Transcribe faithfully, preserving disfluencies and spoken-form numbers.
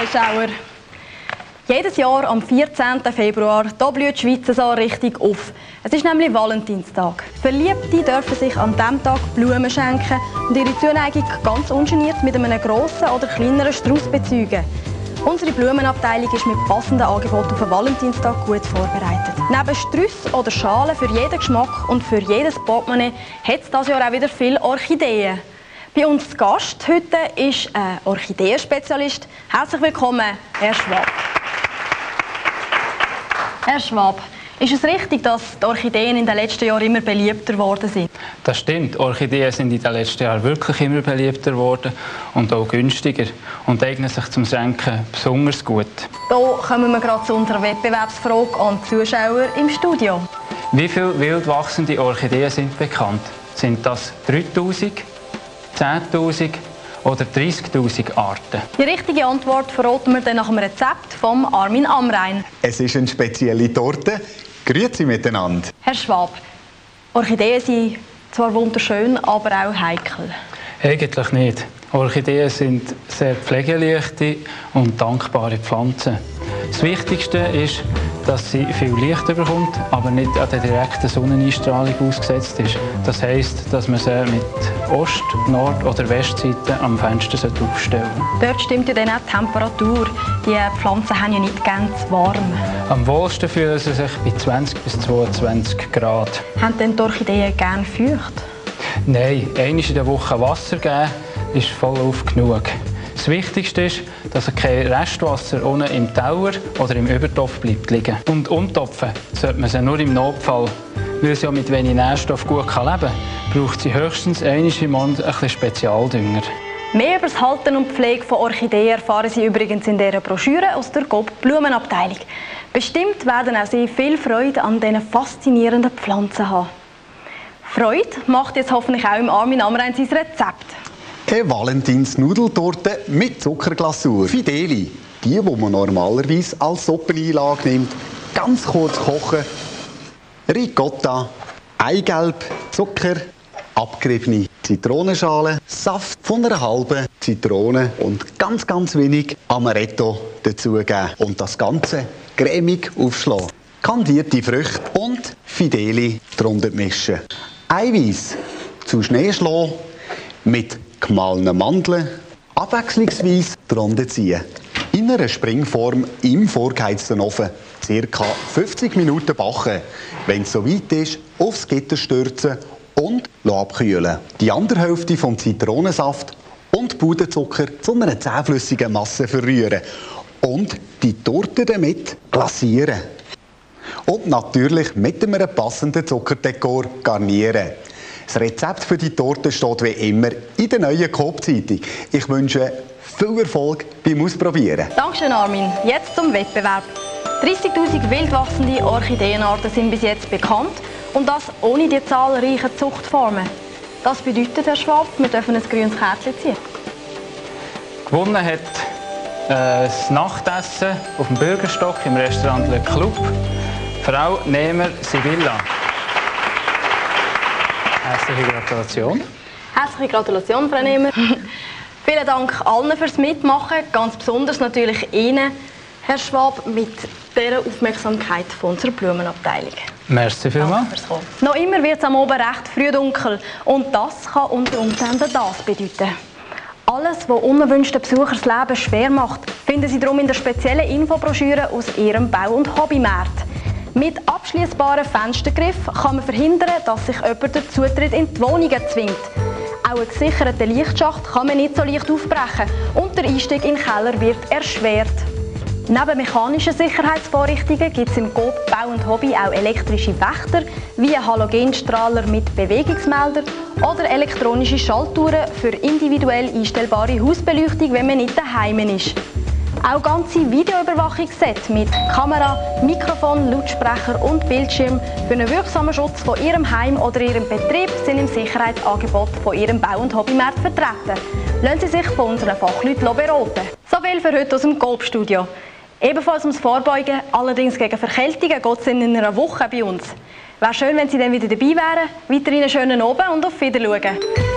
Zuschauer. Jedes Jahr am vierzehnten Februar da blüht die Schweiz so richtig auf. Es ist nämlich Valentinstag. Verliebte dürfen sich an diesem Tag Blumen schenken und ihre Zuneigung ganz ungeniert mit einem grossen oder kleineren Strauß bezeugen. Unsere Blumenabteilung ist mit passenden Angeboten auf den Valentinstag gut vorbereitet. Neben Strüssen oder Schalen für jeden Geschmack und für jedes Portemonnaie hat es dieses Jahr auch wieder viele Orchideen. Bei uns zu Gast heute ist ein Orchideenspezialist. Herzlich willkommen, Herr Schwab. Herr Schwab, ist es richtig, dass die Orchideen in den letzten Jahren immer beliebter geworden sind? Das stimmt. Orchideen sind in den letzten Jahren wirklich immer beliebter geworden und auch günstiger und eignen sich zum Schenken besonders gut. Hier kommen wir gerade zu unserer Wettbewerbsfrage an die Zuschauer im Studio. Wie viele wild wachsende Orchideen sind bekannt? Sind das dreitausend, zehntausend oder dreissigtausend Arten? Die richtige Antwort verraten wir dann nach dem Rezept von Armin Amrein. Es ist eine spezielle Torte. Grüezi miteinander. Herr Schwab, Orchideen sind zwar wunderschön, aber auch heikel. Eigentlich nicht. Orchideen sind sehr pflegeleichte und dankbare Pflanzen. Das Wichtigste ist, dass sie viel Licht bekommt, aber nicht an der direkten Sonneneinstrahlung ausgesetzt ist. Das heisst, dass man sie mit Ost-, Nord- oder Westseite am Fenster aufstellen sollte. Dort stimmt ja dann auch die Temperatur. Die Pflanzen haben ja nicht ganz warm. Am wohlsten fühlen sie sich bei zwanzig bis zweiundzwanzig Grad. Haben denn die Orchideen gerne feucht? Nein, einmal in der Woche Wasser geben ist voll auf genug. Das Wichtigste ist, dass kein Restwasser unten im Tauer oder im Übertopf bleibt liegen. Und umtopfen sollte man sie nur im Notfall. Weil sie ja mit wenig Nährstoff gut leben kann, braucht sie höchstens einmal im Monat ein bisschen Spezialdünger. Mehr über das Halten und Pflege von Orchideen erfahren Sie übrigens in dieser Broschüre aus der Coop Blumenabteilung. Bestimmt werden auch Sie viel Freude an diesen faszinierenden Pflanzen haben. Freude macht jetzt hoffentlich auch im Armin Amrein sein Rezept. Eine Valentins-Nudeltorte mit Zuckerglasur. Fideli, die, die man normalerweise als Suppeneinlage nimmt, ganz kurz kochen. Ricotta, Eigelb, Zucker, abgeriebene Zitronenschale, Saft von einer halben Zitrone und ganz, ganz wenig Amaretto dazugeben. Und das Ganze cremig aufschlagen. Kandierte Früchte und Fideli drunter mischen. Eiweiß zu Schnee schlagen, mit gemahlenen Mandeln abwechslungsweise drunter ziehen. In einer Springform im vorgeheizten Ofen ca. fünfzig Minuten backen. Wenn es soweit ist, aufs Gitter stürzen und abkühlen. Die andere Hälfte vom Zitronensaft und Puderzucker zu einer zähflüssigen Masse verrühren. Und die Torte damit glasieren. Und natürlich mit einem passenden Zuckerdekor garnieren. Das Rezept für die Torte steht wie immer in der neuen Coop-Zeitung. Ich wünsche viel Erfolg beim Ausprobieren. Dankeschön, Armin. Jetzt zum Wettbewerb. dreissigtausend wildwachsende Orchideenarten sind bis jetzt bekannt und das ohne die zahlreichen Zuchtformen. Das bedeutet, Herr Schwab, wir dürfen ein grünes Kärtchen ziehen. Gewonnen hat äh, das Nachtessen auf dem Bürgerstock im Restaurant Le Club. Frau Nehmer Sibylla. Herzliche Gratulation. Herzliche Gratulation, Frau Nehmer. Vielen Dank allen fürs Mitmachen, ganz besonders natürlich Ihnen, Herr Schwab, mit dieser Aufmerksamkeit von unserer Blumenabteilung. Merci vielmals. Noch immer wird es am Abend recht früh dunkel und das kann unter Umständen das bedeuten. Alles, was unerwünschten Besuchern das Leben schwer macht, finden Sie darum in der speziellen Infobroschüre aus Ihrem Bau- und Hobbymarkt. Mit abschließbaren Fenstergriffen kann man verhindern, dass sich jemand den Zutritt in die Wohnungen zwingt. Auch ein gesicherter Lichtschacht kann man nicht so leicht aufbrechen und der Einstieg in den Keller wird erschwert. Neben mechanischen Sicherheitsvorrichtungen gibt es im Coop Bau und Hobby auch elektrische Wächter, wie Halogenstrahler mit Bewegungsmelder oder elektronische Schaltuhren für individuell einstellbare Hausbeleuchtung, wenn man nicht daheim ist. Auch ganze Videoüberwachungssets mit Kamera, Mikrofon, Lautsprecher und Bildschirm für einen wirksamen Schutz von Ihrem Heim oder Ihrem Betrieb sind im Sicherheitsangebot von Ihrem Bau- und Hobbymarkt vertreten. Lassen Sie sich von unseren Fachleuten beraten. So viel für heute aus dem Coop-Studio. Ebenfalls ums Vorbeugen, allerdings gegen Verkältungen, geht es in einer Woche bei uns. Wäre schön, wenn Sie dann wieder dabei wären. Weiterhin einen schönen Abend und auf Wiedersehen.